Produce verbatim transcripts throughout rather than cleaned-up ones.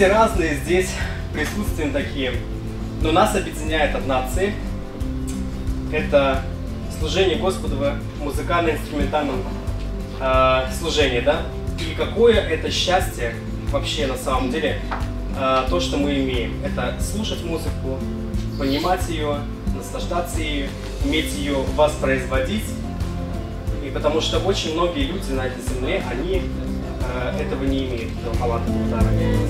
все разные, здесь присутствуем такие, но нас объединяет одна цель. Это служение Господу в музыкально-инструментальном э, служении, да? И какое это счастье вообще на самом деле, э, то, что мы имеем. Это слушать музыку, понимать ее, наслаждаться ею, уметь ее воспроизводить. И потому что очень многие люди на этой земле, они э, этого не имеют, этого талантливого дара.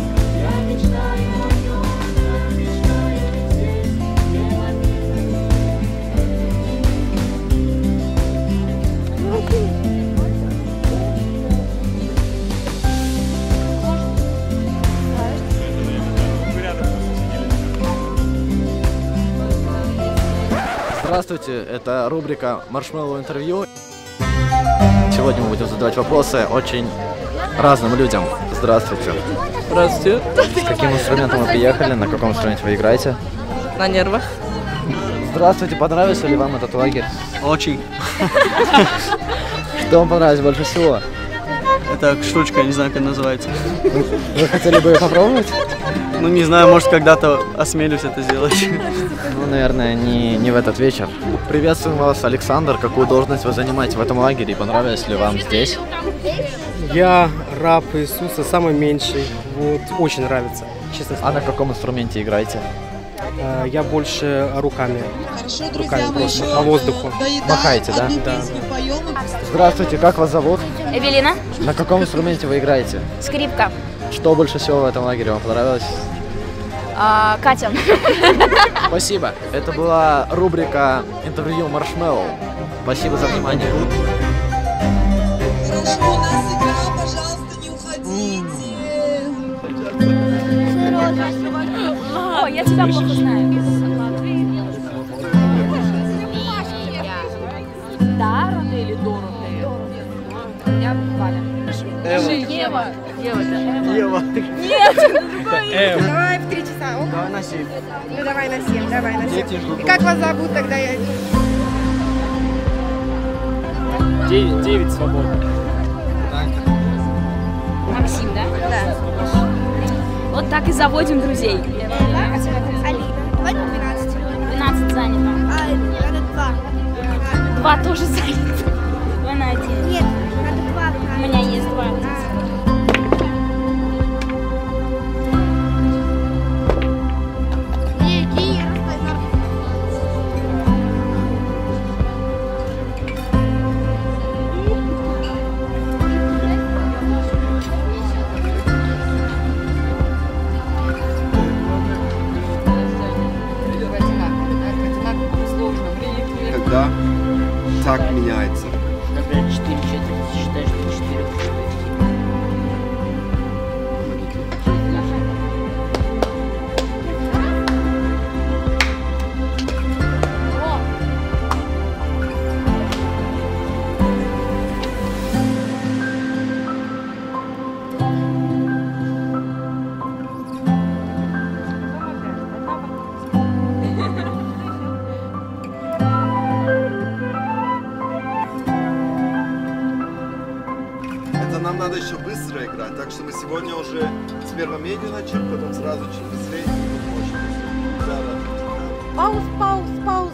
Здравствуйте, это рубрика Маршмеллоу интервью. Сегодня мы будем задавать вопросы очень разным людям. Здравствуйте. Здравствуйте. С каким инструментом вы приехали? На каком инструменте вы играете? На нервах. Здравствуйте, понравился ли вам этот лагерь? Очень. Что вам понравилось больше всего? Это штучка, я не знаю, как называется. Вы, вы хотели бы ее попробовать? Ну, не знаю, может, когда-то осмелюсь это сделать. Ну, наверное, не, не в этот вечер. Приветствуем вас, Александр. Какую должность вы занимаете в этом лагере? Понравилось ли вам здесь? Я раб Иисуса, самый меньший. Вот, очень нравится, честно А на каком инструменте играете? сказать. Я больше руками. Хорошо, Руками друзья, мы просто, еще по воздуху. доедаем, Махаете, да? одну Да, песню да. поем. Здравствуйте, как вас зовут? Эвелина. На каком инструменте вы играете? Скрипка. Что больше всего в этом лагере вам понравилось? А, Катя. Спасибо. Это была рубрика интервью Маршмеллоу. Спасибо за внимание. Хорошо, у нас игра, пожалуйста, не уходите. О, я тебя плохо знаю. Дороты или Дороты? Я Валя. Ева. Ева, да. Ева. Давай в три часа. Ок? Давай на семь. Ну давай на семь, давай на Дети семь. ждут. И как вас зовут тогда? Я... Девять, девять свободно. Максим, да? Да. Вот так и заводим друзей. Алина. Давай на двенадцать. двенадцать занято. А, надо два. Два тоже заняты. Два на один. Нет, надо два. У меня есть два. Когда так меняется. Когда четыре четверти считаешь, что четыре. Это нам надо еще быстро играть, так что мы сегодня уже сперва медленно чуть, потом сразу чуть быстрее. и очень быстро. Да, да. Пауз, пауз, пауз.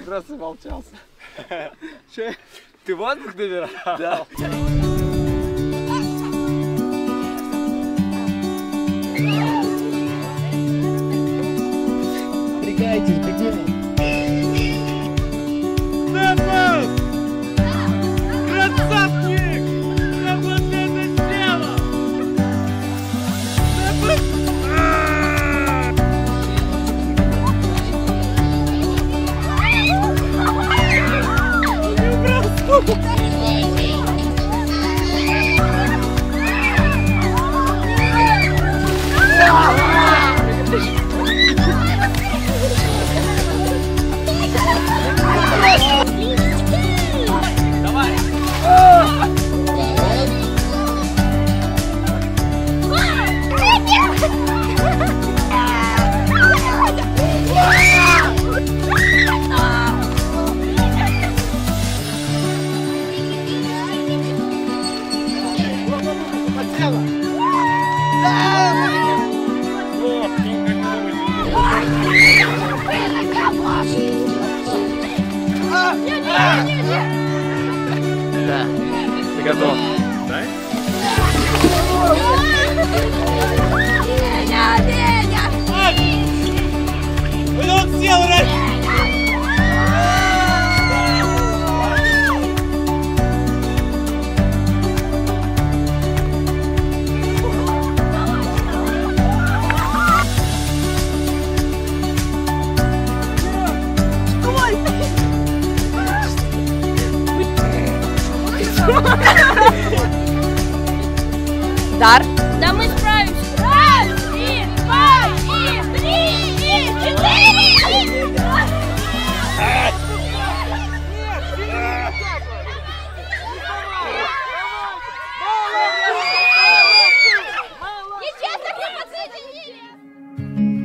раз и молчался. Ты воздух набирал? Да. Пригайтесь, бегите. Красавчик! Я вот это сделал! Да. Ты готов? Да? Веня, Веня! Он сел, Дар. Да мы справимся. Раз, и два, и три, и четыре. Нечестно к ним подсоединили.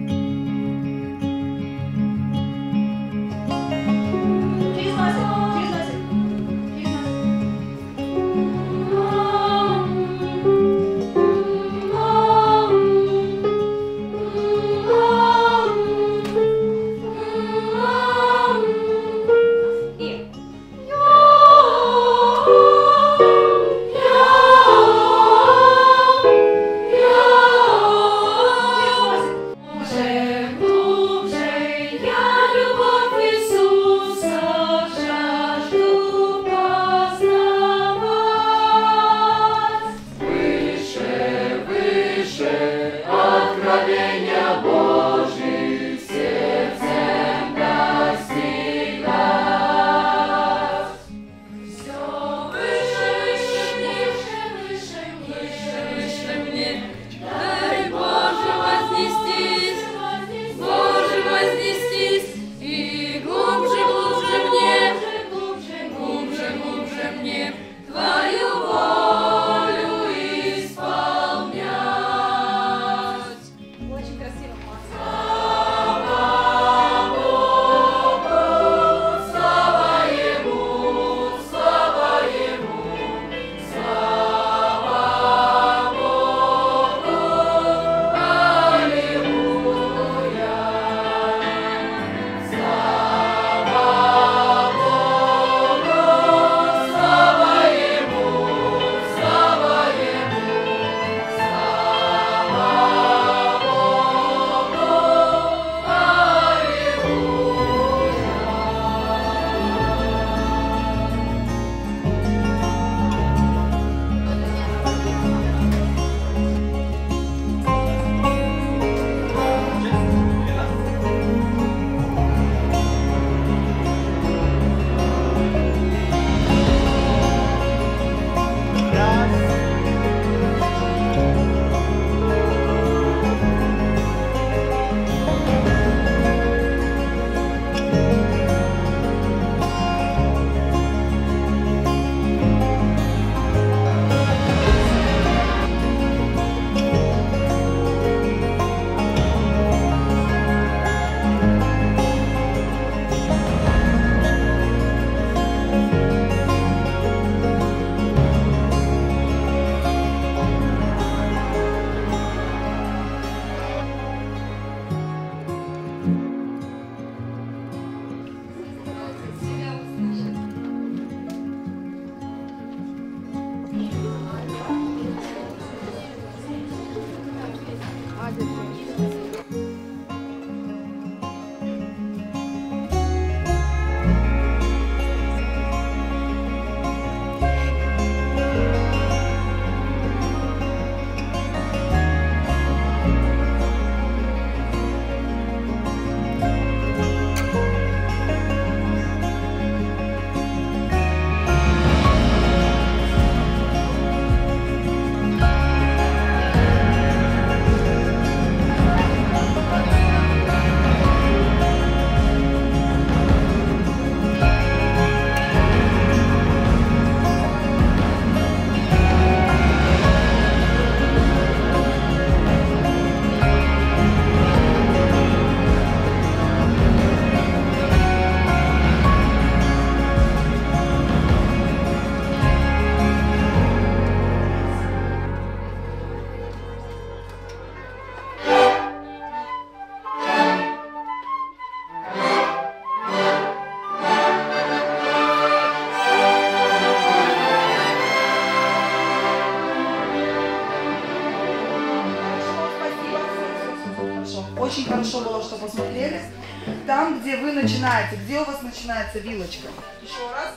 большого, что посмотрели. Там, где вы начинаете, где у вас начинается вилочка. Еще раз.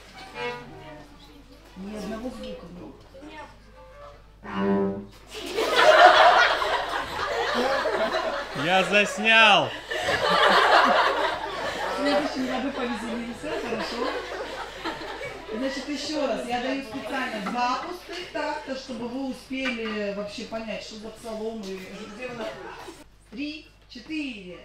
Ни одного звука. Я заснял. В следующем году повеселимся, хорошо? Значит, еще раз, я даю специально два пустых такта, чтобы вы успели вообще понять, что за псалом и где вы находитесь. Три, четыре.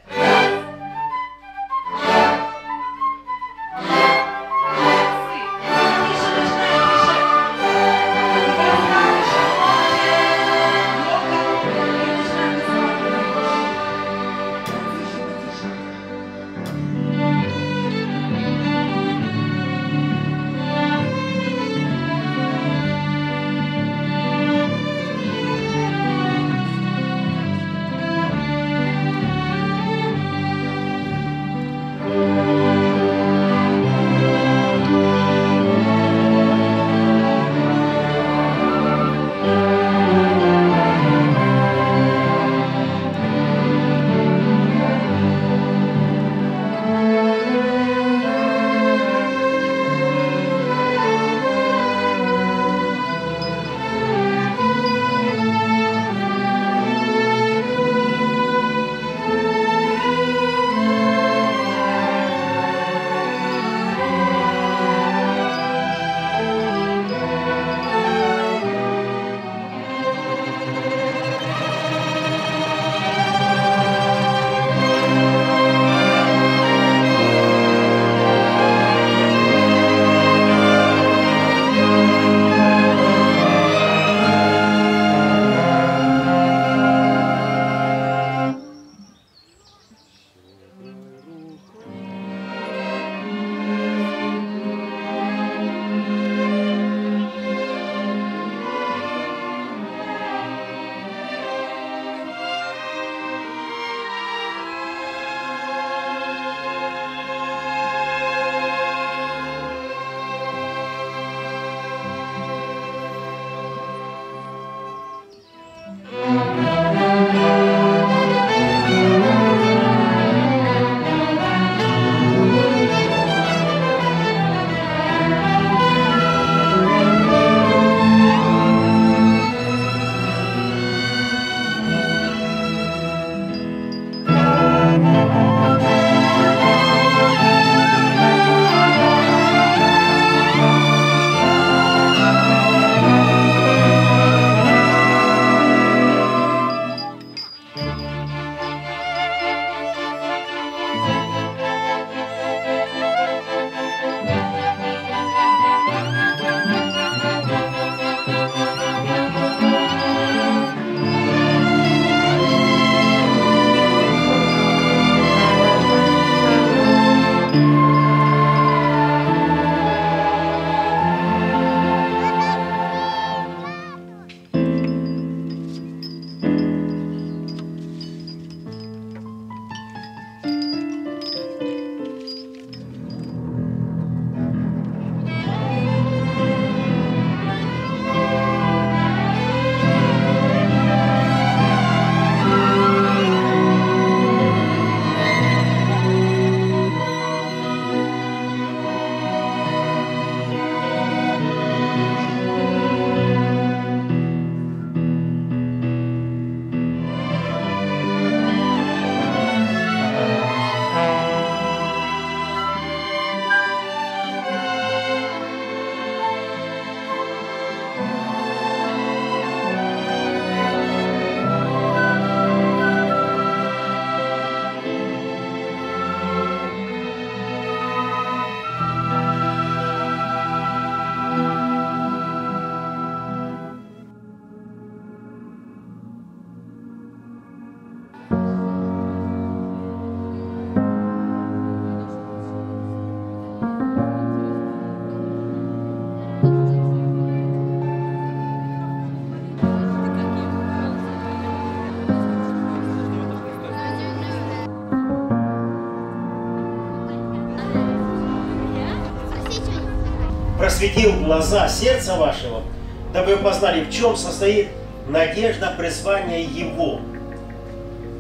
просветил глаза сердца вашего, дабы вы познали, в чем состоит надежда призвания Его.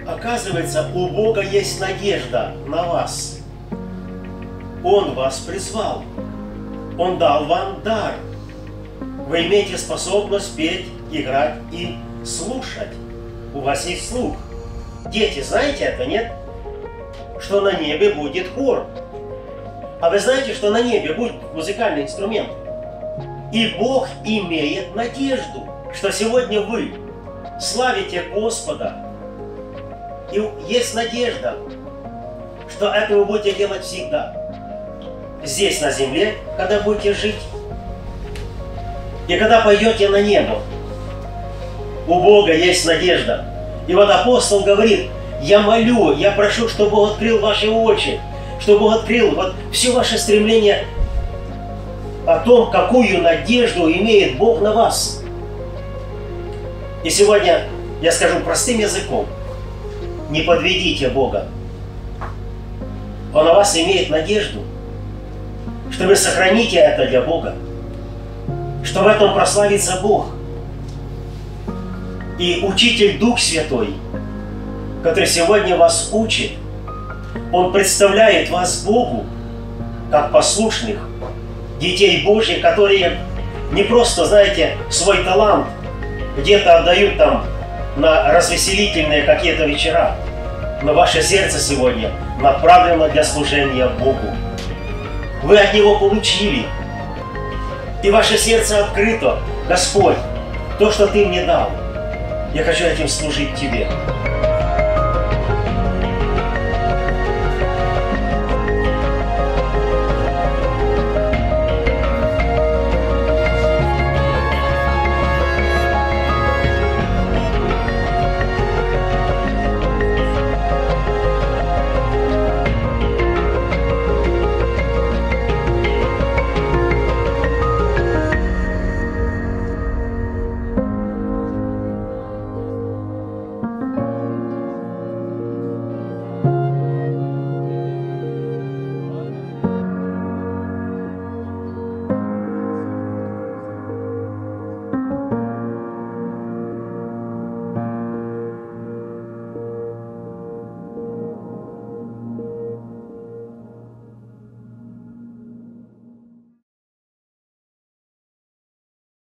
Оказывается, у Бога есть надежда на вас. Он вас призвал. Он дал вам дар. Вы имеете способность петь, играть и слушать. У вас есть слух. Дети, знаете это, нет? Что на небе будет хор. А вы знаете, что на небе будет музыкальный инструмент? И Бог имеет надежду, что сегодня вы славите Господа. И есть надежда, что это вы будете делать всегда. Здесь, на земле, когда будете жить. И когда пойдете на небо. У Бога есть надежда. И вот апостол говорит: я молю, я прошу, чтобы Бог открыл ваши очи, чтобы Бог открыл вот все ваше стремление о том, какую надежду имеет Бог на вас. И сегодня я скажу простым языком: не подведите Бога. Он на вас имеет надежду, что вы сохраните это для Бога, что в этом прославится Бог. И Учитель Дух Святой, который сегодня вас учит, он представляет вас Богу как послушных детей Божьих, которые не просто, знаете, свой талант где-то отдают там на развеселительные какие-то вечера, но ваше сердце сегодня направлено для служения Богу. Вы от Него получили, и ваше сердце открыто. Господь, то, что Ты мне дал, я хочу этим служить Тебе.